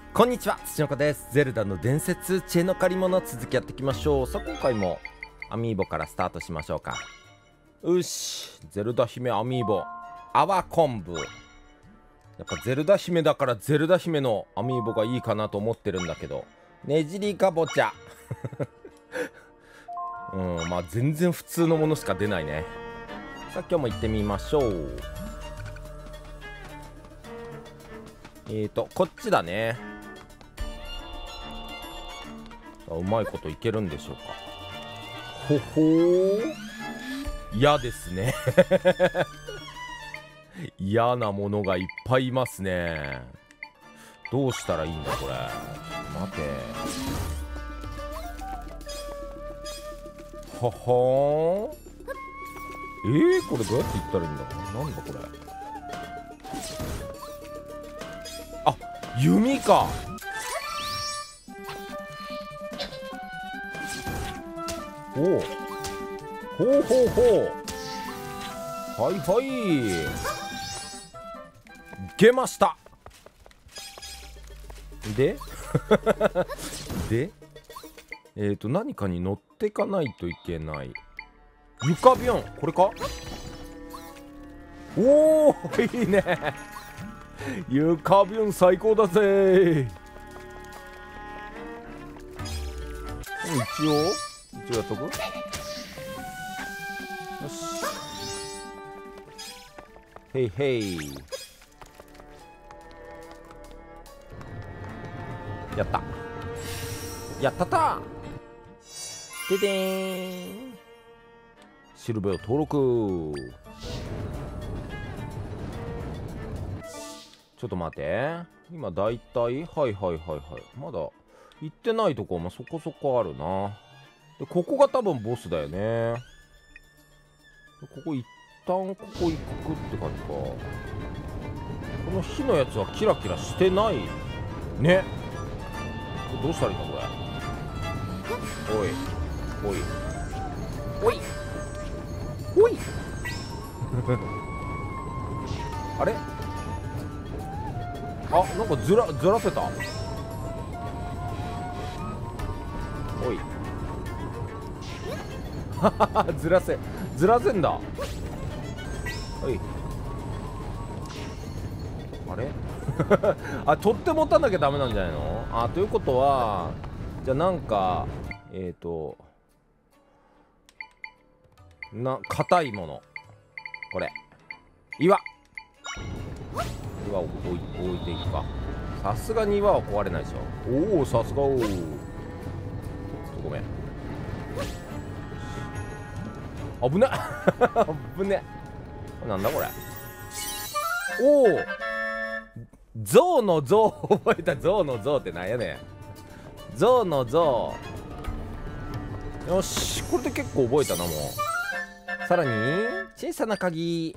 こんにちは、土の子です。ゼルダの伝説知恵の借り物、続きやっていきましょう。さあ今回もアミーボからスタートしましょうか。よし、ゼルダ姫アミーボ泡昆布。やっぱゼルダ姫だからゼルダ姫のアミーボがいいかなと思ってるんだけど、ねじりかぼちゃまあ全然普通のものしか出ないね。さあ今日も行ってみましょう。こっちだね。うまいこといけるんでしょうか。ほほー、嫌ですね嫌なものがいっぱいいますね。どうしたらいいんだこれ。待て。ははー、これどうやっていったらいいんだろう。なんだこれ。あ、弓か。ほうほうほうほう、はいはい、出ました。でで何かに乗っていかないといけない。床ビョン、これか。おー、いいね床ビョン最高だぜ。一応やっとく。よし、へいへい、やったやったた。ででーん、シルベを登録。ちょっと待って、今だいたい、はいまだ行ってないとこもそこそこあるな。でここが多分ボスだよね。ここ一旦ここ行くって感じか。この火のやつはキラキラしてないね。どうしたらいいんだこれ。おいおいおいおいあれ、あ、なんかずらせた。おいずらせんだ。はい、あれあ、取って持たなきゃダメなんじゃないの。あ、ということはじゃあなんか硬いもの、これ岩を置いていくか。さすがに岩は壊れないでしょ。おお、さすが。おお、ごめん、危ね危ね。なんだこれ。おお、象の象覚えた。象の象ってなんやねん。象の象。よし、これで結構覚えたな。もうさらに小さな鍵。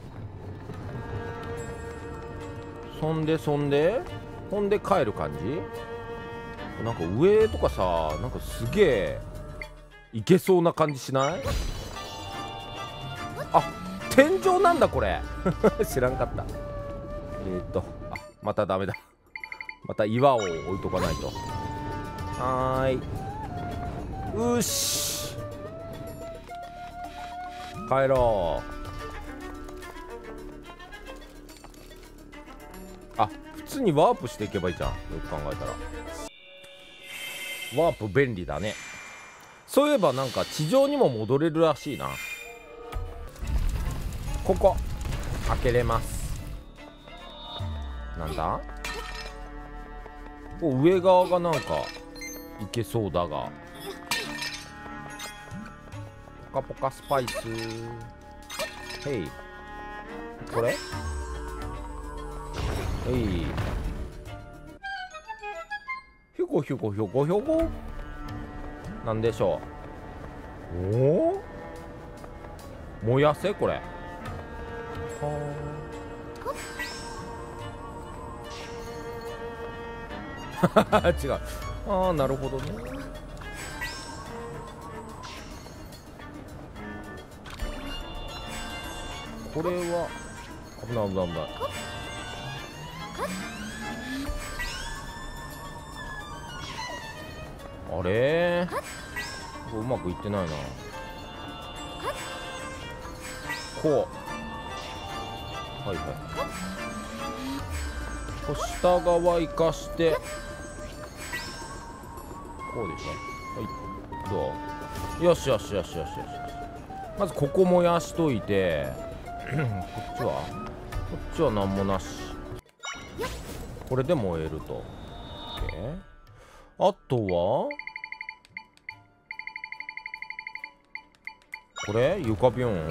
そんで帰る感じ。なんか上とかさ、なんかすげえいけそうな感じしない？あ、天井なんだこれ知らんかった。あ、またダメだまた岩を置いとかないと。はーい、うし、帰ろう。あ、普通にワープしていけばいいじゃん。よく考えたらワープ便利だね。そういえばなんか地上にも戻れるらしいな。ここ開けれます。なんだ、上側がなんかいけそうだが。ポカポカスパイス。へい、これ、ひょこひょこひょこひょこ、なんでしょう。おお、燃やせこれ。は違う。ああ、なるほどね。これは危ない。 あれうまくいってないな。こう、はいはい、こう下側生かしてこうでしょ。はい、どう？よしよしよしよしよし。まずここ燃やしといてこっちは何もなし。これで燃えると。あとはこれ床ビョン、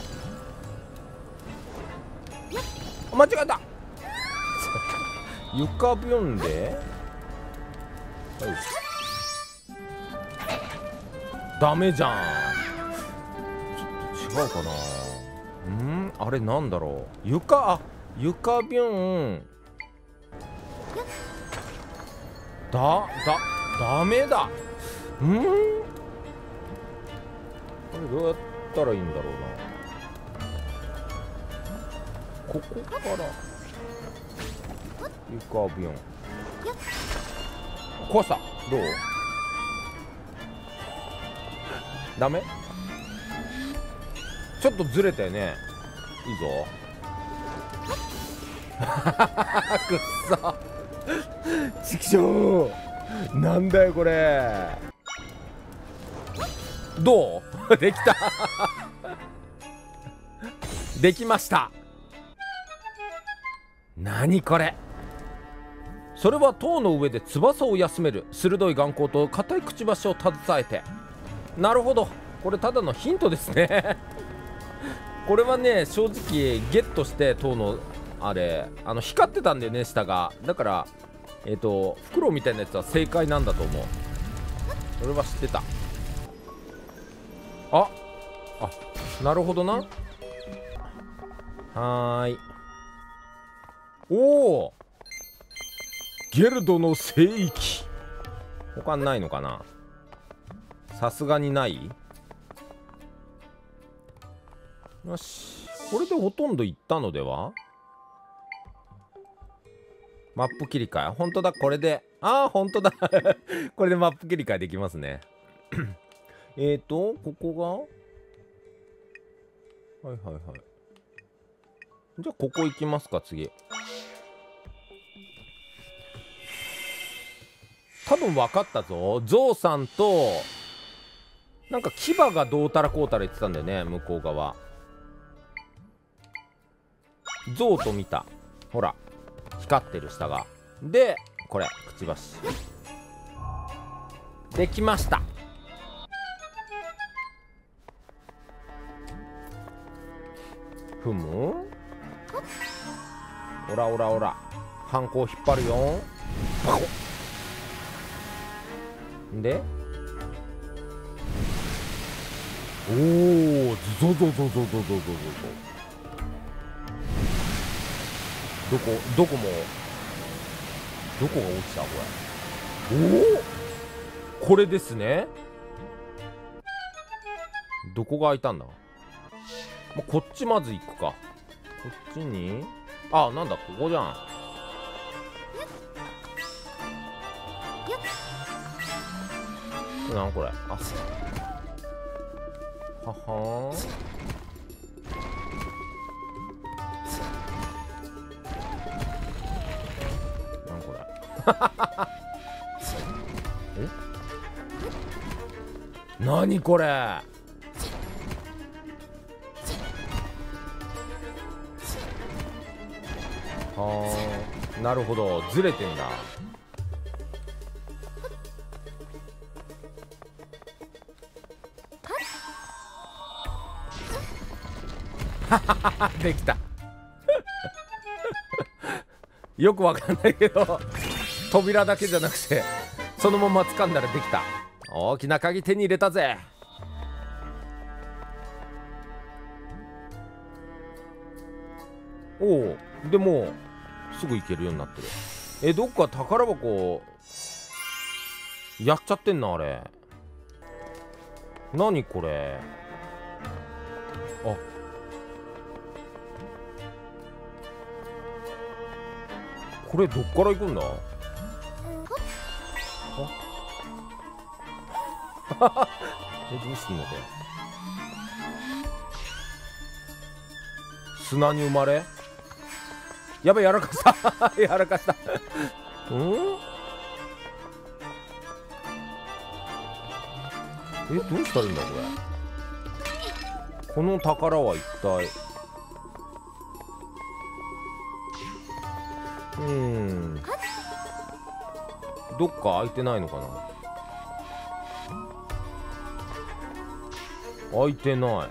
間違えた床ビョンで、はい、ダメじゃん。ちょっと違うかな。あれなんだろう。床ビョンダメだ。これどうやったらいいんだろうな。ここから床ビヨン壊した。どう？ダメ？ちょっとずれたよね。いいぞくっそちくしょう、なんだよこれ。どう？できたできました。何これ。それは塔の上で翼を休める鋭い眼光と硬いくちばしを携えて。なるほど、これただのヒントですねこれはね、正直ゲットして塔のあれ光ってたんだよね、下が。だから袋みたいなやつは正解なんだと思う。それは知ってた。あ、なるほどな。はーい。おお、ゲルドの聖域。他にないのかな。さすがにない。よし、これでほとんどいったのでは。マップ切り替え、本当だ。これで本当だこれでマップ切り替えできますねここが、はいはいはい。じゃあここ行きますか。次多分分かったぞ。ゾウさんとなんか牙がどうたらこうたら言ってたんだよね、向こう側。ゾウと見た。ほら光ってる下が。でこれくちばしできました。ふむ、オラオラオラ、ハンコを引っ張るよ。パコで、おお、ゾゾゾゾゾゾゾゾゾ。どこが落ちたこれ。おお、これですね。どこが開いたんだ。こっちまず行くか。こっちになんだ、ここじゃん。なんこれ。ははーん。なんこれえ、何これ。なるほど、ずれてんだできたよくわかんないけど扉だけじゃなくてそのまま掴んだらできた。大きな鍵手に入れたぜ。おお、でもすぐ行けるようになってる。どっか宝箱やっちゃってんな、あれ。何これ。これどっから行くんだ。 どうすんのこれ。砂に生まれ、やばい、やらかしたやらかしたうん、どうしたらいいんだこれ。この宝は一体。どっか開いてないのかな。開いてない。あ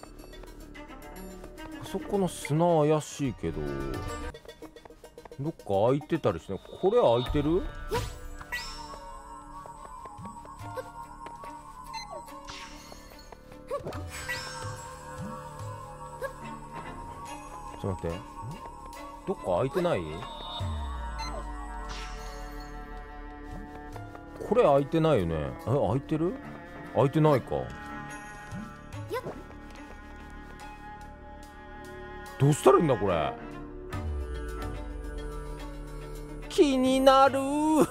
そこの砂怪しいけど、どっか開いてたりして。これ開いてる？ちょっと待って、どっか開いてない？これ開いてないよね。開いてる？開いてないか。どうしたらいいんだこれ。気になる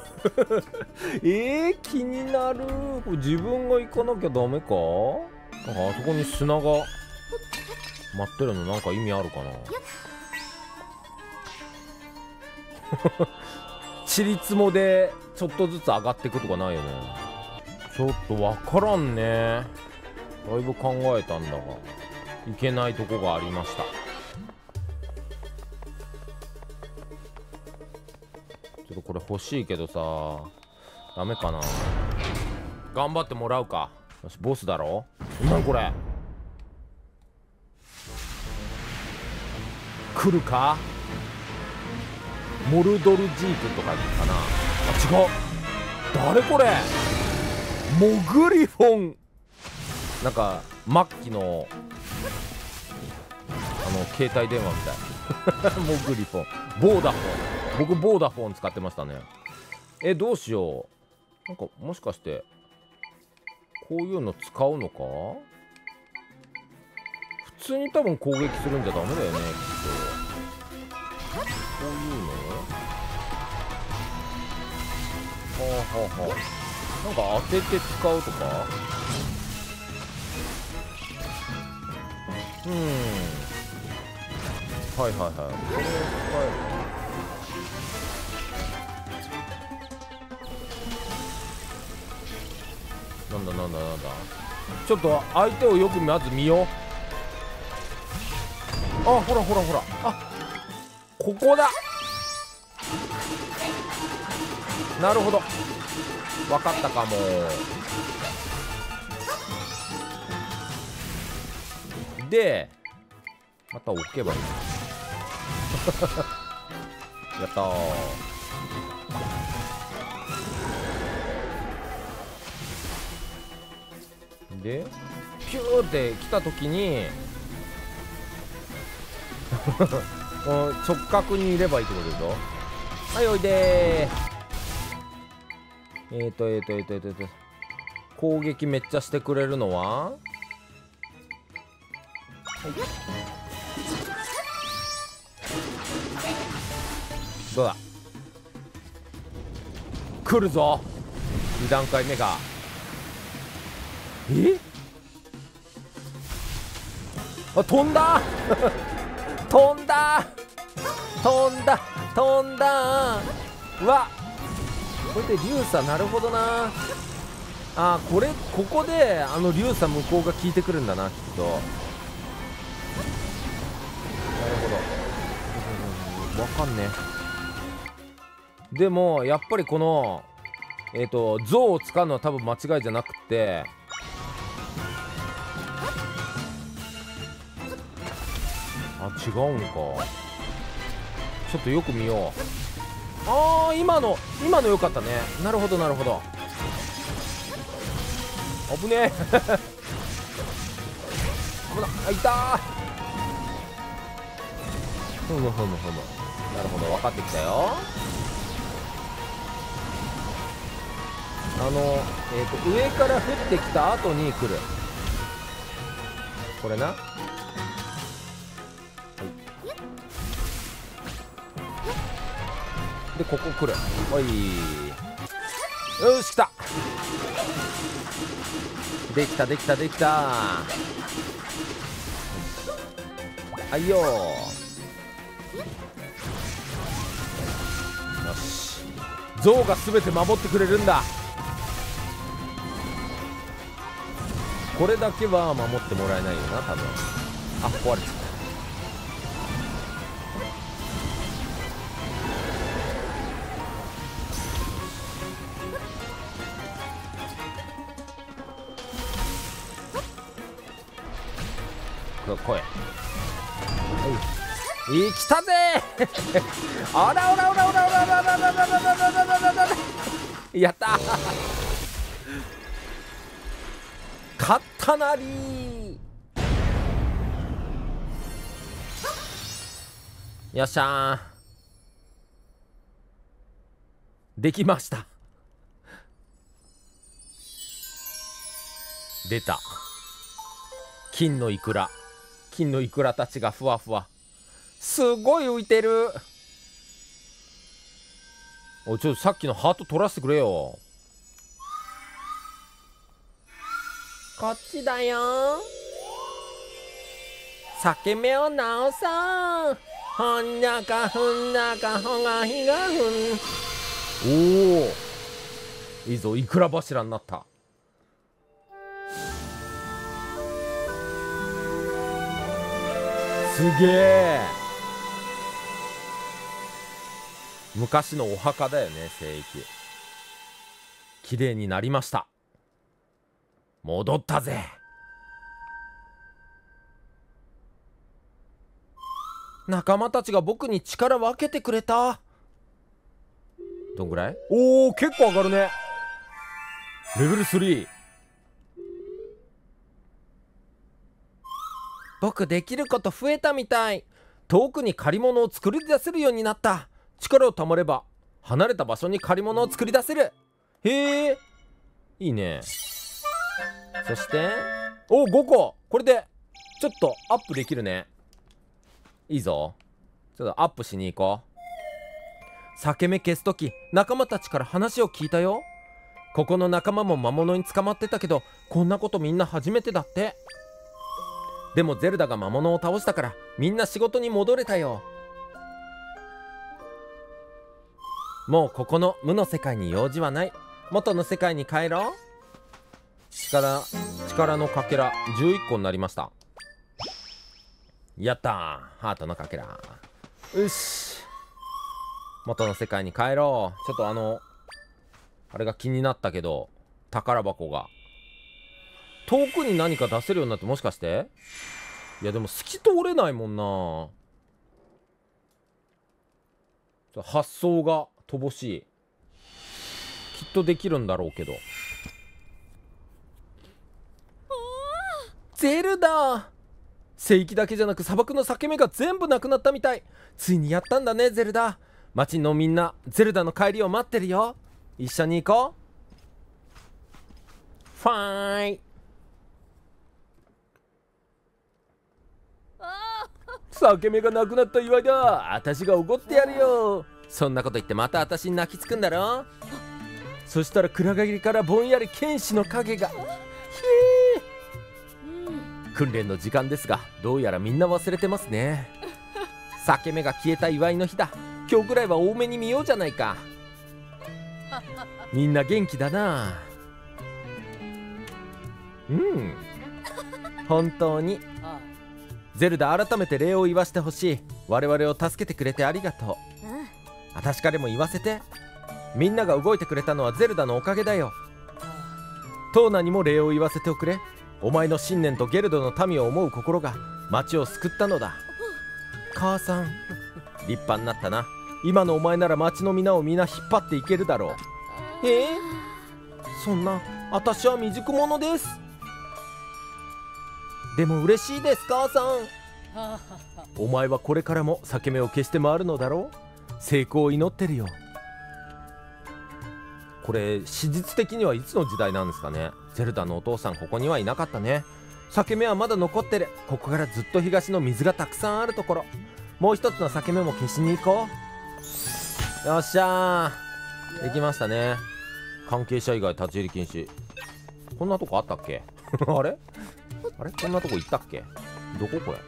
気になる。これ自分が行かなきゃダメか。なんかあそこに砂が待ってるの、なんか意味あるかな。ちりつもでちょっとずつ上がっていくとかないよね。ちょっとわからんね。だいぶ考えたんだがいけないとこがありました。ちょっとこれ欲しいけどさ、ダメかな。頑張ってもらうか。よし、ボスだろ。何これ、来るか。モルドルジークとかかな。あ、違う。誰これ。モグリフォン。なんか末期の携帯電話みたいモグリフォン、ボーダフォン。僕ボーダフォン使ってましたね。どうしよう。なんかもしかしてこういうの使うのか。普通に多分攻撃するんじゃダメだよね、きっと。こういうのなんか当てて使うとか。はいはいはい、これを使える。なんだなんだなんだ。ちょっと相手をよくまず見よう。あ、ほらほらほら、あ、ここだ。なるほど、分かったかも。でまた置けばいいやったー。でピューって来た時にこの直角にいればいいってことでしょ。はい、おいでー。攻撃めっちゃしてくれるのは、はい、どうだ、来るぞ。2段階目があ、飛んだ飛んだ飛んだ飛んだ。うわ、これでリュウサ、なるほどな。あ、ここでリュウサ向こうが効いてくるんだな、きっと。なるほど、わかんねえ。でもやっぱりこの像を使うのは多分間違いじゃなくて、あ、違うのか。ちょっとよく見よう。あー、今の良かったね。なるほどなるほど。危ねえ危な、あ、いたー。ふむふむふむ。なるほど、分かってきたよ。上から降ってきた後に来る。これな。でここ来る。おい、よし、来た。 できたできたできた。はいよ。よし、ゾウが全て守ってくれるんだ。これだけは守ってもらえないよな多分。あ、壊れちゃった。来い。来たぜあらおらおらおらおらおらおらおらおらおらおら。やったー、勝ったなりー。よっしゃー、できました。出た金のイクラ。金のイクラたちがふわふわ、すごい浮いてる。おい、ちょっとさっきのハート取らせてくれよ。こっちだよ。裂け目を直そう。ほんなかふんなかほがひがふん。おお、いいぞ、イクラ柱になった。すげえ。昔のお墓だよね、聖域。綺麗になりました。戻ったぜ。仲間たちが僕に力分けてくれた。どんぐらい？おお、結構上がるね。レベル3。僕できること増えたみたい。遠くに借り物を作り出せるようになった。力を貯まれば離れた場所に借り物を作り出せる。へえ、いいね。そしてお、5個。これでちょっとアップできるね。いいぞ。ちょっとアップしに行こう。裂け目消すとき仲間たちから話を聞いたよ。ここの仲間も魔物に捕まってたけど、こんなことみんな初めてだって。でもゼルダが魔物を倒したからみんな仕事に戻れたよ。もうここの無の世界に用事はない。元の世界に帰ろう。力のかけら11個になりました。やったー、ハートのかけら。よし、元の世界に帰ろう。ちょっとあれが気になったけど、宝箱が遠くに何か出せるようになって、もしかして。いやでも透き通れないもんな。発想が乏しい。きっとできるんだろうけど。ゼルダ、聖域だけじゃなく砂漠の裂け目が全部なくなったみたい。ついにやったんだねゼルダ。町のみんなゼルダの帰りを待ってるよ。一緒に行こう。ファイ。裂け目がなくなった祝いだ。私が怒ってやるよ。そんなこと言ってまた私に泣きつくんだろ。そしたら暗がりからぼんやり剣士の影が。訓練の時間ですが、どうやらみんな忘れてますね。裂け目が消えた祝いの日だ。今日ぐらいは多めに見ようじゃないか。みんな元気だな。本当にゼルダ、改めて礼を言わせてほしい。我々を助けてくれてありがとう。私からも言わせて。みんなが動いてくれたのはゼルダのおかげだよ。トーナにも礼を言わせておくれ。お前の信念とゲルドの民を思う心が町を救ったのだ。母さん、立派になったな。今のお前なら町の皆を皆引っ張っていけるだろう。そんな、私は未熟者です。でも嬉しいです母さん。お前はこれからも裂け目を消して回るのだろう。成功を祈ってるよ。これ史実的にはいつの時代なんですかね。ゼルダのお父さんここにはいなかったね。裂け目はまだ残ってる。ここからずっと東の水がたくさんあるところ。もう一つの裂け目も消しに行こう。よっしゃー、できましたね。関係者以外立ち入り禁止。こんなとこあったっけあれあれ、こんなとこ行ったっけ？どここれ？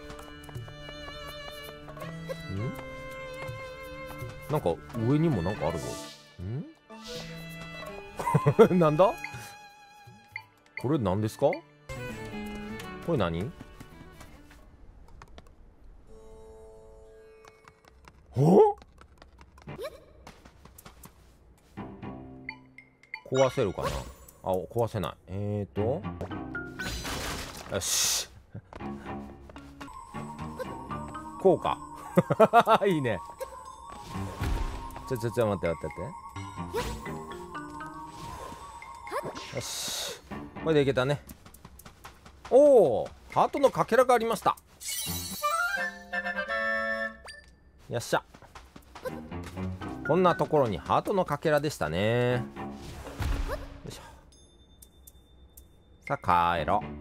なんか上にもなんかあるぞ。なんだこれ？何ですかこれ？何？お？壊せるかなあ。壊せない。よしこうかいいね。ちょ待って待って待って。よし、これでいけたね。おお、ハートのかけらがありました。よっしゃ。こんなところにハートのかけらでしたね。よいしょ。さあ帰ろう。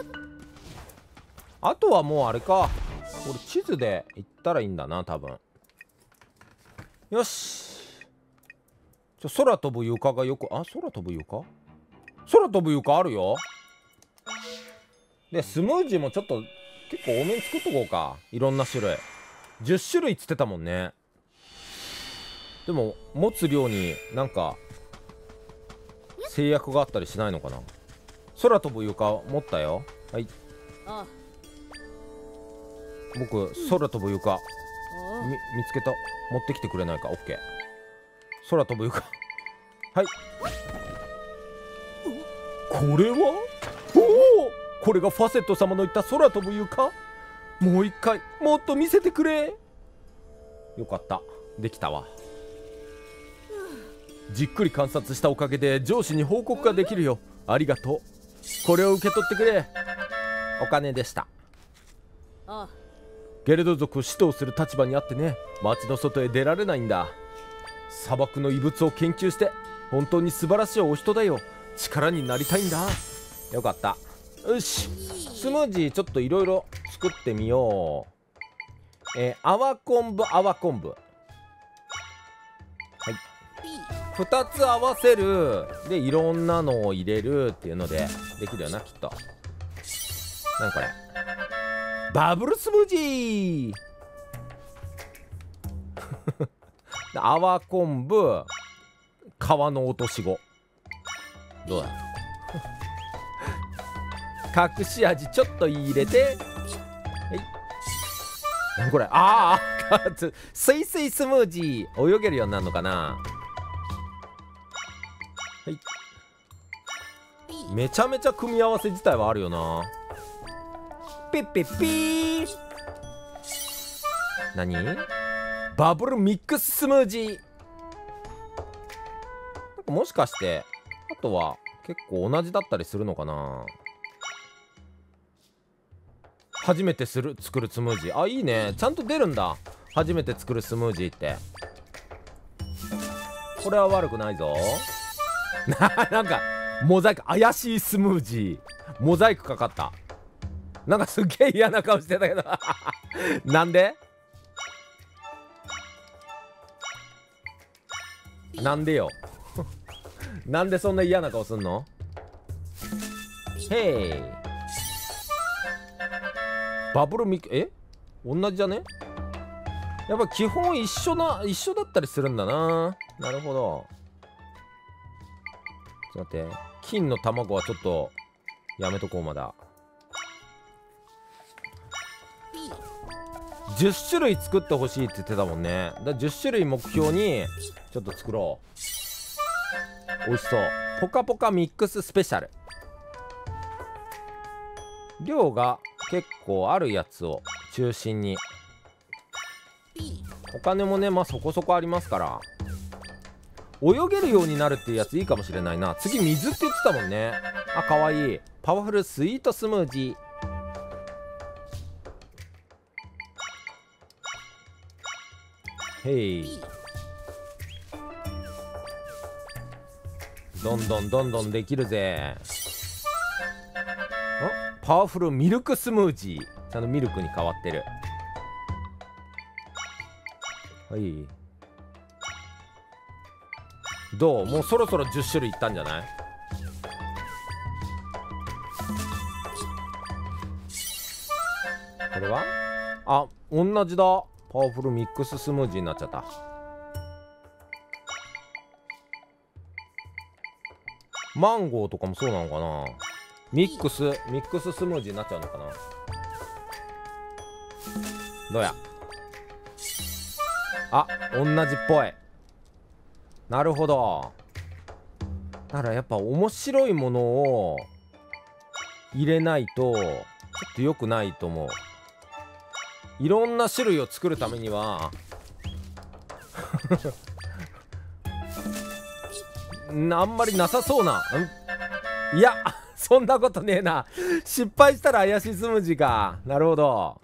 あとはもうあれか、これ地図で行ったらいいんだな多分。よし、空飛ぶ床がよく、空飛ぶ床、空飛ぶ床あるよ。でスムージーもちょっと結構多めに作っとこうか。いろんな種類、10種類っつってたもんね。でも持つ量になんか制約があったりしないのかな。空飛ぶ床持ったよ。はい、僕空飛ぶ床見つけた。持ってきてくれないか。オッケー。空飛ぶ床はい。これはおお、これがファセット様の言った空飛ぶ床。もう一回もっと見せてくれ。よかった、できたわ。じっくり観察したおかげで上司に報告ができるよ。ありがとう。これを受け取ってくれ。お金でした。ゲルド族を指導する立場にあってね、町の外へ出られないんだ。砂漠の遺物を研究して本当に素晴らしいお人だよ。力になりたいんだ。よかった。よし、スムージーちょっといろいろ作ってみよう。泡昆布泡昆布、はい、2つ合わせるでいろんなのを入れるっていうのでできるよなきっと。何これ、バブルスムージー泡昆布皮の落とし子、どうだ隠し味ちょっと入れて、何これ、スイスイスムージー泳げるようになるのかな。はい、めちゃめちゃ組み合わせ自体はあるよな。ピッピッピー、何バブルミックススムージー。なんかもしかしてあとは結構同じだったりするのかな。初めて作るスムージー、あ、いいね、ちゃんと出るんだ。初めて作るスムージーって、これは悪くないぞなんかモザイク、怪しいスムージー、モザイクかかった。なんかすっげえ嫌な顔してたけどなんでなんでよなんでそんな嫌な顔すんの。へい、バブルミク、同じじゃね。やっぱ基本一緒だったりするんだな。なるほど。ちょっと待って、金の卵はちょっとやめとこう。まだ10種類作ってほしいって言ってたもんね。だ10種類目標にちょっと作ろう。美味しそう。ポカポカミックススペシャル、量が結構あるやつを中心に。お金もね、まあそこそこありますから、泳げるようになるっていうやついいかもしれないな。次水って言ってたもんね。あ、かわいい。パワフルスイートスムージー。へい、どんどんできるぜ。パワフルミルクスムージー、ちゃんとミルクに変わってる。はい、どう？もうそろそろ10種類いったんじゃない？ これは同じだ。パワフルミックススムージーになっちゃった。マンゴーとかもそうなのかな。ミックススムージーになっちゃうのかな。どうや。同じっぽい。なるほど。だからやっぱ面白いものを入れないとちょっと良くないと思う。いろんな種類を作るためにはあんまりなさそうな。いやそんなことねえな。失敗したら怪しいスムージーか。なるほど。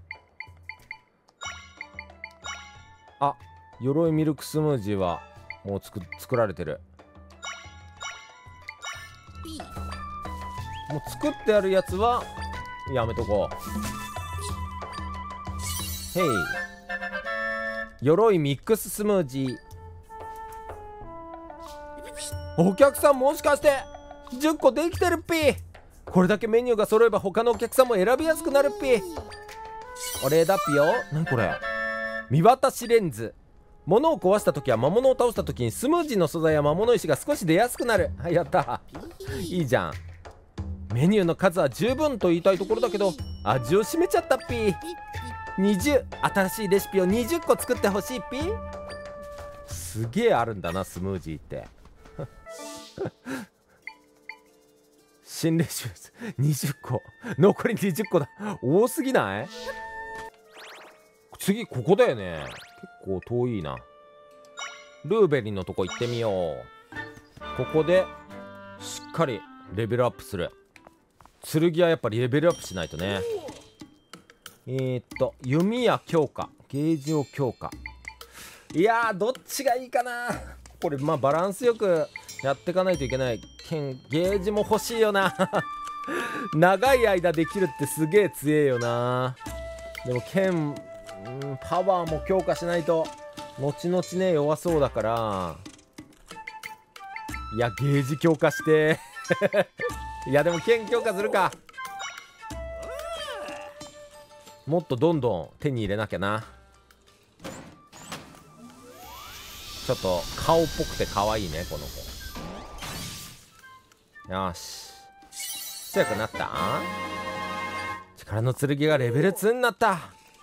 鎧ミルクスムージーはもう作られてる。もう作ってあるやつはやめとこう。へい、鎧ミックススムージー。お客さんもしかして10個できてるっぴ。これだけメニューが揃えば他のお客さんも選びやすくなるっぴ。お礼だっぴよ。何これ。見渡しレンズ。物を壊した時や魔物を倒した時にスムージーの素材や魔物石が少し出やすくなる。やったいいじゃん。メニューの数は十分と言いたいところだけど味を占めちゃったっぴ。20、新しいレシピを20個作ってほしいっぴ。すげえあるんだなスムージーって新レシピ20個、残り20個だ。多すぎない？次ここだよね。結構遠いな。ルーベリンのとこ行ってみよう。ここでしっかりレベルアップする。剣はやっぱりレベルアップしないとね。弓矢強化、ゲージを強化。いやーどっちがいいかな。これバランスよくやっていかないといけない。ゲージも欲しいよな長い間できるってすげえ強えよな。でもパワーも強化しないと後々ね弱そうだから、いやゲージ強化していやでも剣強化するか。もっとどんどん手に入れなきゃな。ちょっと顔っぽくて可愛いねこの子。よし、強くなった。力の剣がレベル2になった。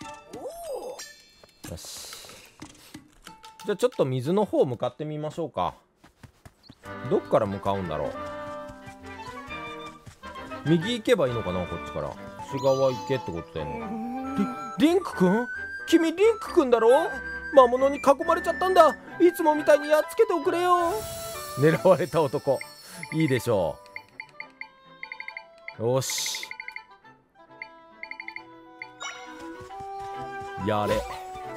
よし、じゃあちょっと水の方向かってみましょうか。どっから向かうんだろう。右行けばいいのかな。こっちから内側行けってことだよね。リンクくん、君リンクくんだろ。魔物に囲まれちゃったんだ。いつもみたいにやっつけておくれよ。狙われた男、いいでしょう。よし、やれ。よ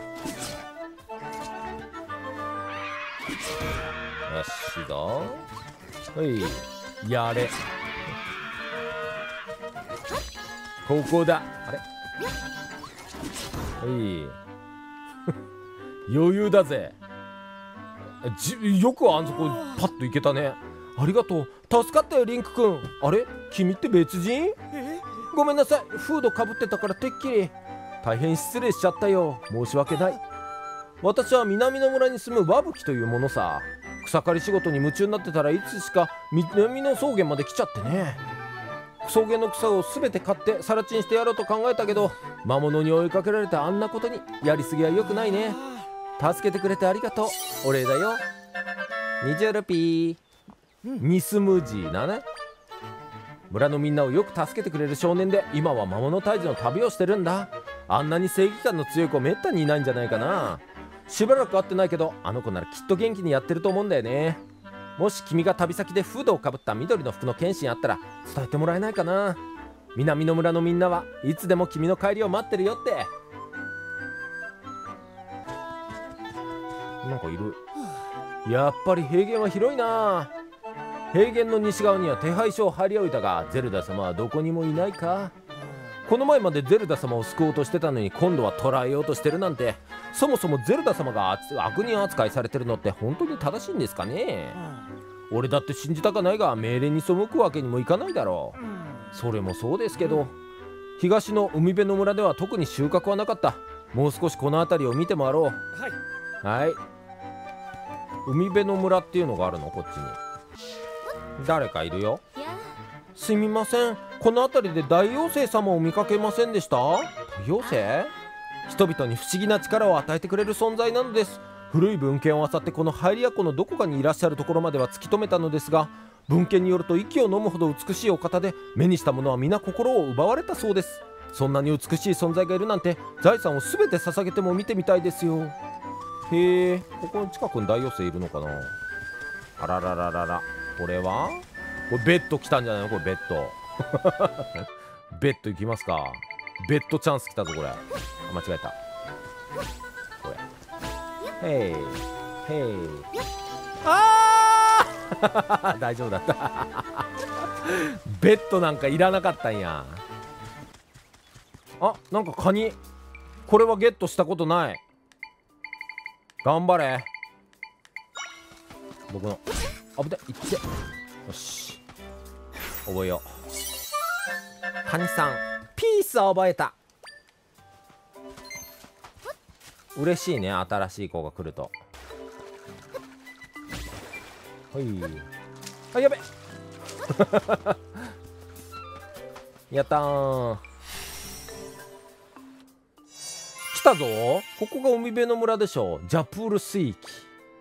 しだ。はい、やれ。ここだ。あれ、はい余裕だぜ。よくあんそこパッといけたね。ありがとう、助かったよリンクくん。あれ、君って別人？ごめんなさい、フードかぶってたからてっきり。大変失礼しちゃったよ。申し訳ない。私は南の村に住むワブキというものさ。草刈り仕事に夢中になってたらいつしか南の草原まで来ちゃってね。草原の草を全て買って更地にしてやろうと考えたけど、魔物に追いかけられてあんなことに。やりすぎは良くないね。助けてくれてありがとう。お礼だよ。20ルピー。2スムージーだね。村のみんなをよく助けてくれる少年で、今は魔物退治の旅をしてるんだ。あんなに正義感の強い子めったにいないんじゃないかな。しばらく会ってないけど、あの子ならきっと元気にやってると思うんだよね。もし君が旅先でフードをかぶった緑の服の剣士あったら伝えてもらえないかな。南の村のみんなはいつでも君の帰りを待ってるよって。なんかいる。やっぱり平原は広いな。平原の西側には手配書を張り置いたが、ゼルダ様はどこにもいないか。この前までゼルダ様を救おうとしてたのに、今度は捕らえようとしてるなんて。そもそもゼルダ様が悪人扱いされてるのって本当に正しいんですかね。俺だって信じたかないが命令に背くわけにもいかないだろう。それもそうですけど、 東の海辺の村では特に収穫はなかった。もう少しこの辺りを見て回ろう。はい。海辺の村っていうのがあるの、こっちに。誰かいるよ。すみません、この辺りで大妖精様を見かけませんでした？妖精？人々に不思議な力を与えてくれる存在なのです。古い文献を漁ってこのハイリア湖のどこかにいらっしゃるところまでは突き止めたのですが、文献によると息を飲むほど美しいお方で、目にしたものは皆心を奪われたそうです。そんなに美しい存在がいるなんて、財産を全て捧げても見てみたいですよ。へえ、ここの近くに大妖精いるのかな。あららららら、これはこれベッド来たんじゃないの？これベッドベッド行きますか。ベッドチャンス来たぞこれ。間違えた。これへいへい、あー大丈夫だったベッドなんかいらなかったんや。あ、なんかカニ、これはゲットしたことない。頑張れ僕の。あぶね、いって、よし覚えよう。カニさんピースは覚えた。嬉しいね、新しい子が来ると。はい、あ、やべやったー、来たぞ。ここが海辺の村でしょ。ジャプール水域。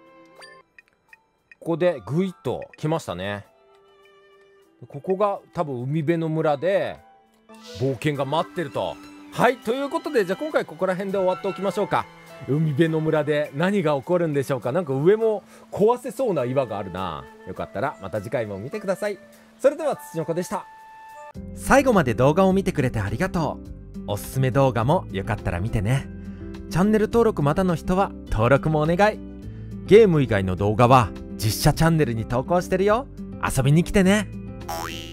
ここでグイッと来ましたね。ここが多分海辺の村で冒険が待ってると。はい、ということで、じゃあ今回ここら辺で終わっておきましょうか。海辺の村で何が起こるんでしょうか。なんか上も壊せそうな岩があるな。よかったらまた次回も見てください。それでは土の子でした。最後まで動画を見てくれてありがとう。おすすめ動画もよかったら見てね。チャンネル登録まだの人は登録もお願い。ゲーム以外の動画は実写チャンネルに投稿してるよ。遊びに来てね。